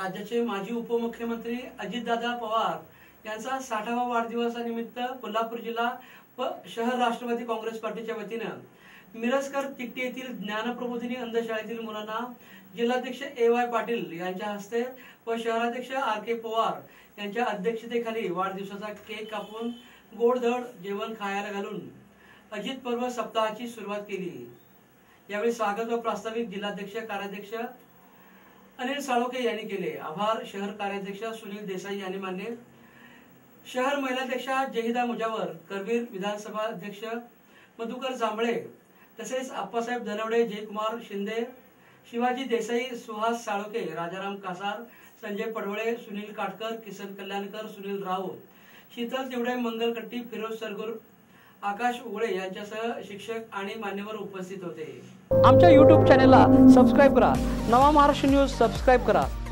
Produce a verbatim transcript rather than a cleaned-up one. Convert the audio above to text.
राज्याचे माजी उपमुख्यमंत्री अजितदादा पवार यांचा साठावा वाढदिवसानिमित्त कोल्हापूर जिल्हा व शहर राष्ट्रवादी काँग्रेस पार्टीच्या वतीनं मिरजकर तिकटी येथील ज्ञानप्रबोधिनी अंधशाळेतील मुलांना जिल्हाध्यक्ष ए वाय पाटील यांच्या हस्ते व शहराध्यक्ष आर के पवार यांच्या अध्यक्षतेखाली वाढदिवसाचा केक कापून गोडधोड जेवण खायला घालून अजित पर्व सप्ताहाची सुरुवात केली। यावेळी स्वागत व प्रास्ताविक जिल्हाध्यक्ष कार्याध्यक्ष अनिल साळोखे यांनी केले। आभार शहर कार्याध्यक्ष सुनील देसाई यांनी मानले। शहर महिलाध्यक्षा जहिदा मुजावर, करवीर विधानसभा अध्यक्ष मधुकर जांभळे तसेच आप्पासाहेब धनवडे, जयकुमार शिंदे, शिवाजी देसाई, सुहास साळोखे, राजाराम कासार, संजय पडवळे, सुनील काटकर, किसन कल्याणकर, सुनील राऊत, शीतल तिवडे, मंगल कट्टी, फिरोज सरगुर, आकाश उगळे यांच्यासह शिक्षक आणि मान्यवर उपस्थित होते। आमच्या यूट्यूब चॅनलला सबस्क्राइब करा। नवा महाराष्ट्र न्यूज सबस्क्राइब करा।